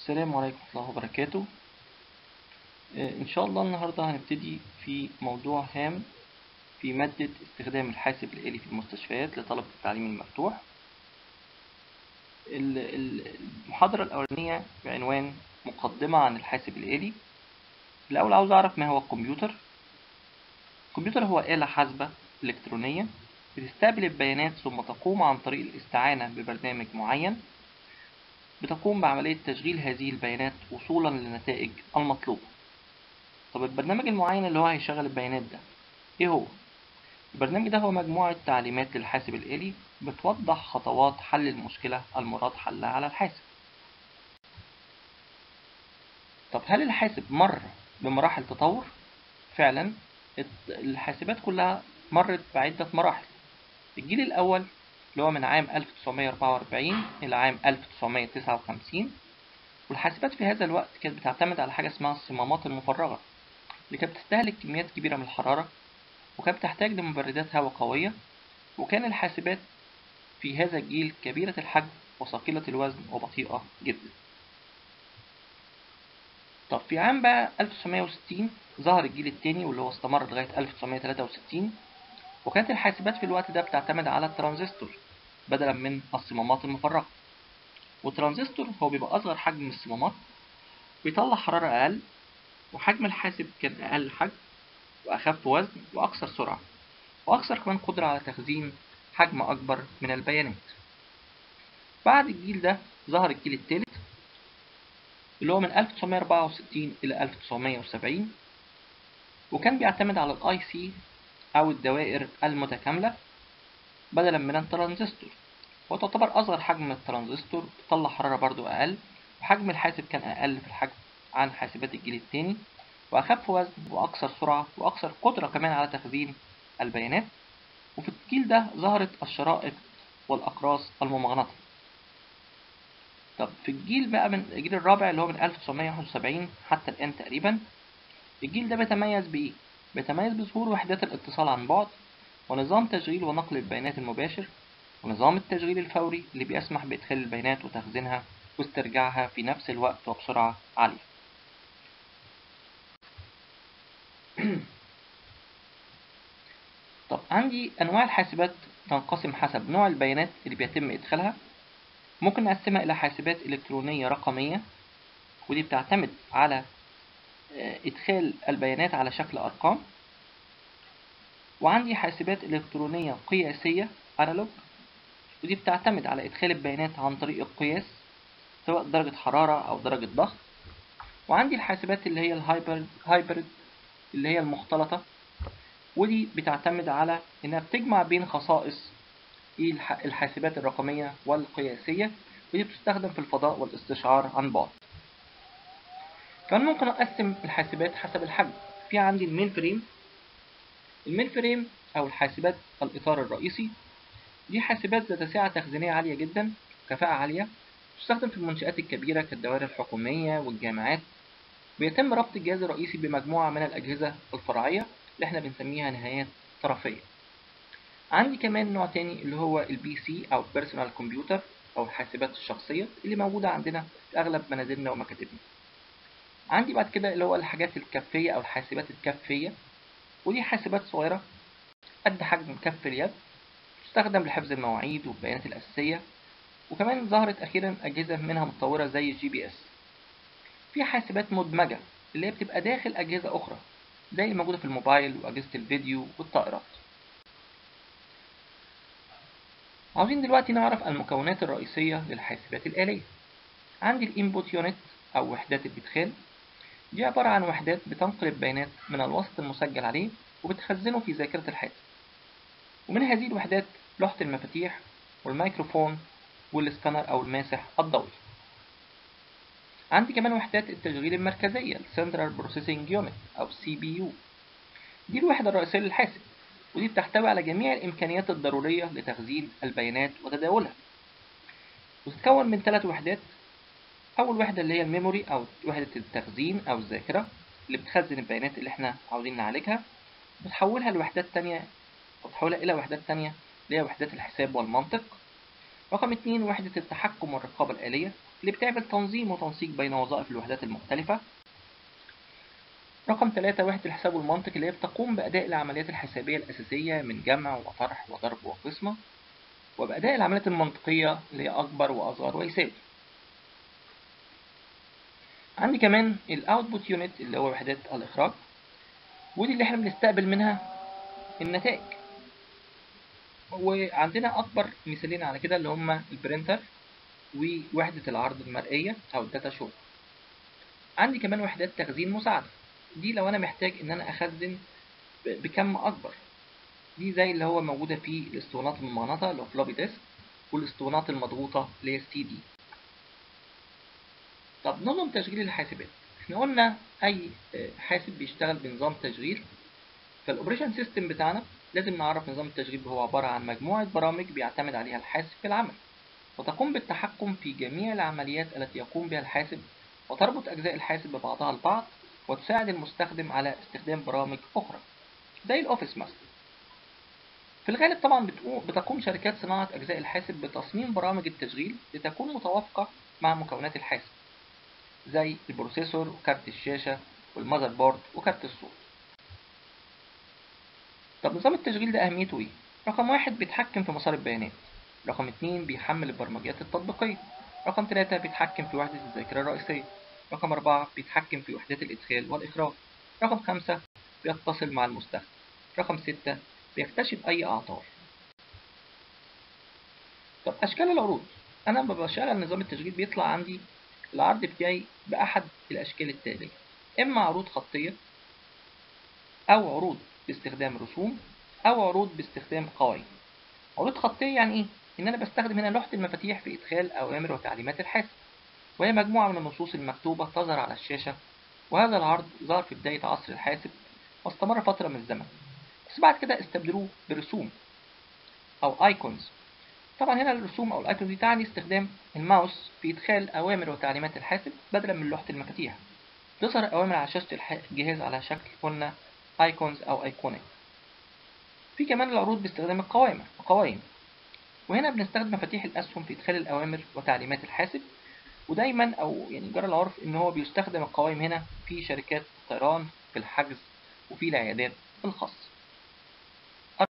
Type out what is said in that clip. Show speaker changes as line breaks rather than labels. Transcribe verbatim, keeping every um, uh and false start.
السلام عليكم ورحمة الله وبركاته. آه، إن شاء الله النهاردة هنبتدي في موضوع هام في مادة استخدام الحاسب الآلي في المستشفيات لطلبة التعليم المفتوح. ال- ال- المحاضرة الأولانية بعنوان مقدمة عن الحاسب الآلي. الأول عاوز أعرف ما هو الكمبيوتر. الكمبيوتر هو آلة حاسبة إلكترونية بتستقبل البيانات ثم تقوم عن طريق الاستعانة ببرنامج معين بتقوم بعملية تشغيل هذه البيانات وصولا للنتائج المطلوبة. طب البرنامج المعين اللي هو هيشغل البيانات ده ايه هو؟ البرنامج ده هو مجموعة تعليمات للحاسب الآلي بتوضح خطوات حل المشكلة المراد حلها على الحاسب. طب هل الحاسب مر بمراحل تطور؟ فعلا الحاسبات كلها مرت بعدة مراحل. الجيل الأول اللي هو من عام ألف وتسعمية وأربعة وأربعين إلى عام ألف وتسعمية وتسعة وخمسين، والحاسبات في هذا الوقت كانت بتعتمد على حاجة اسمها الصمامات المفرغة اللي كانت بتستهلك كميات كبيرة من الحرارة وكانت بتحتاج لمبردات هواء قوية، وكان الحاسبات في هذا الجيل كبيرة الحجم وثقيلة الوزن وبطيئة جدا. طب في عام بقى ألف وتسعمية وستين ظهر الجيل الثاني واللي هو استمر لغاية ألف وتسعمية وتلاتة وستين، وكانت الحاسبات في الوقت ده بتعتمد على الترانزستور بدلا من الصمامات المفرغة. والترانزستور هو بيبقى أصغر حجم من الصمامات، بيطلع حرارة أقل، وحجم الحاسب كان أقل حجم وأخف وزن وأكثر سرعة وأكثر كمان قدرة على تخزين حجم أكبر من البيانات. بعد الجيل ده ظهر الجيل الثالث اللي هو من ألف وتسعمية وأربعة وستين إلى ألف وتسعمية وسبعين، وكان بيعتمد على الاي سي أو الدوائر المتكاملة بدلا من الترانزستور، وتعتبر أصغر حجم من الترانزستور، بتطلع حرارة برضو أقل، وحجم الحاسب كان أقل في الحجم عن حاسبات الجيل الثاني، وأخف وزن وأكثر سرعة وأكثر قدرة كمان على تخزين البيانات. وفي الجيل ده ظهرت الشرائط والأقراص الممغنطة. طب في الجيل بقى من الجيل الرابع اللي هو من ألف وتسعمية وواحد وسبعين حتى الآن تقريبا، الجيل ده بيتميز بإيه؟ بيتميز بظهور وحدات الاتصال عن بعد، ونظام تشغيل ونقل البيانات المباشر، ونظام التشغيل الفوري اللي بيسمح بإدخال البيانات وتخزينها واسترجاعها في نفس الوقت وبسرعة عالية. طب عندي أنواع الحاسبات تنقسم حسب نوع البيانات اللي بيتم إدخالها. ممكن نقسمها إلى حاسبات إلكترونية رقمية، ودي بتعتمد على إدخال البيانات على شكل أرقام. وعندي حاسبات إلكترونية قياسية أنالوج، ودي بتعتمد على إدخال البيانات عن طريق القياس سواء درجة حرارة أو درجة ضغط. وعندي الحاسبات اللي هي الهايبرد اللي هي المختلطة، ودي بتعتمد على إنها بتجمع بين خصائص الحاسبات الرقمية والقياسية، ودي بتستخدم في الفضاء والاستشعار عن بعد. كمان ممكن أقسم الحاسبات حسب الحجم. في عندي المين فريم. المين فريم أو الحاسبات الإطار الرئيسي، دي حاسبات ذات سعة تخزينية عالية جدا، كفاءة عالية، تستخدم في المنشآت الكبيرة كالدوائر الحكومية والجامعات. بيتم ربط الجهاز الرئيسي بمجموعة من الأجهزة الفرعية اللي احنا بنسميها نهايات طرفية. عندي كمان نوع تاني اللي هو البي سي أو بيرسونال كمبيوتر أو الحاسبات الشخصية اللي موجودة عندنا في أغلب منازلنا ومكاتبنا. عندي بعد كده اللي هو الحاجات الكفية أو الحاسبات الكفية، ودي حاسبات صغيرة قد حجم كف اليد، تستخدم لحفظ المواعيد والبيانات الأساسية. وكمان ظهرت أخيرا أجهزة منها متطورة زي الجي بي اس. في حاسبات مدمجة اللي هي بتبقى داخل أجهزة أخرى زي اللي موجودة في الموبايل وأجهزة الفيديو والطائرات. عاوزين دلوقتي نعرف المكونات الرئيسية للحاسبات الآلية. عندي الانبوت يونت أو وحدات الإدخال، دي عبارة عن وحدات بتنقل البيانات من الوسط المسجل عليه وبتخزنه في ذاكرة الحاسب. ومن هذه الوحدات لوحة المفاتيح والميكروفون والسكانر أو الماسح الضوئي. عندي كمان وحدات التشغيل المركزية Central Processing Unit أو سي بي يو، دي الوحدة الرئيسية للحاسب، ودي بتحتوي على جميع الإمكانيات الضرورية لتخزين البيانات وتداولها، وتتكون من ثلاث وحدات. أول وحدة اللي هي الميموري أو وحدة التخزين أو الذاكرة اللي بتخزن البيانات اللي احنا عاوزين نعالجها، بتحولها لوحدات تانية أو بتحولها إلى وحدات تانية اللي هي وحدات الحساب والمنطق. رقم اتنين وحدة التحكم والرقابة الآلية اللي بتعمل تنظيم وتنسيق بين وظائف الوحدات المختلفة. رقم ثلاثة وحدة الحساب والمنطق اللي هي بتقوم بأداء العمليات الحسابية الأساسية من جمع وطرح وضرب وقسمة، وبأداء العمليات المنطقية اللي هي أكبر وأصغر ويساوي. عندي كمان الأوتبوت يونت اللي هو وحدات الإخراج، ودي اللي احنا بنستقبل منها النتائج. وعندنا أكبر مثالين على كده اللي هما البرينتر ووحدة العرض المرئية أو الداتا شو. عندي كمان وحدات تخزين مساعدة، دي لو أنا محتاج إن أنا أخزن بكم أكبر، دي زي اللي هو موجودة في الاسطوانات الممغنطة اللي هو فلوبي ديسك، والاسطوانات المضغوطة اللي هي سي دي. طب نظم تشغيل الحاسبات، احنا قلنا أي حاسب بيشتغل بنظام تشغيل، فالأوبريشن سيستم بتاعنا لازم نعرف نظام التشغيل هو عبارة عن مجموعة برامج بيعتمد عليها الحاسب في العمل، وتقوم بالتحكم في جميع العمليات التي يقوم بها الحاسب، وتربط أجزاء الحاسب ببعضها البعض، وتساعد المستخدم على استخدام برامج أخرى زي الأوفيس مثلا. في الغالب طبعا بتقوم شركات صناعة أجزاء الحاسب بتصميم برامج التشغيل لتكون متوافقة مع مكونات الحاسب زي البروسيسور وكارت الشاشة والمذر بورد وكارت الصوت. طب نظام التشغيل ده أهميته إيه؟ رقم واحد بيتحكم في مسار البيانات، رقم اتنين بيحمل البرمجيات التطبيقية، رقم تلاتة بيتحكم في وحدة الذاكرة الرئيسية، رقم أربعة بيتحكم في وحدات الإدخال والإخراج، رقم خمسة بيتصل مع المستخدم، رقم ستة بيكتشف أي أعطال. طب أشكال العروض، أنا لما بشغل نظام التشغيل بيطلع عندي العرض بتاعي بأحد الأشكال التالية، إما عروض خطية، أو عروض باستخدام رسوم، أو عروض باستخدام قوائم. عروض خطية يعني إيه؟ إن أنا بستخدم هنا لوحة المفاتيح في إدخال أوامر وتعليمات الحاسب، وهي مجموعة من النصوص المكتوبة تظهر على الشاشة، وهذا العرض ظهر في بداية عصر الحاسب واستمر فترة من الزمن، بس بعد كده استبدلوه برسوم أو ايكونز. طبعا هنا الرسوم أو الايكونز دي تعني استخدام الماوس في إدخال أوامر وتعليمات الحاسب بدلا من لوحة المفاتيح. تظهر أوامر على شاشة الجهاز على شكل قلنا ايكونز أو ايقونات. في كمان العروض باستخدام القوائم القوائم وهنا بنستخدم مفاتيح الأسهم في إدخال الأوامر وتعليمات الحاسب، ودايما أو يعني جرى العرف إن هو بيستخدم القوائم هنا في شركات الطيران، في الحجز، وفي العيادات الخاصة.